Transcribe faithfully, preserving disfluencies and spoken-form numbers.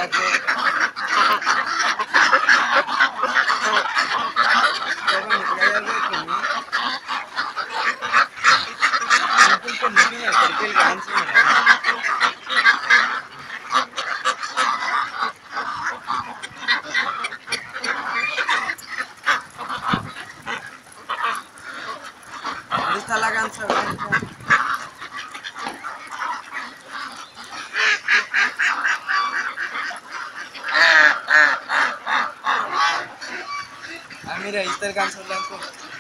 ¿Dónde está la gansa blanca? Ah, mira, ahí está el ganso blanco.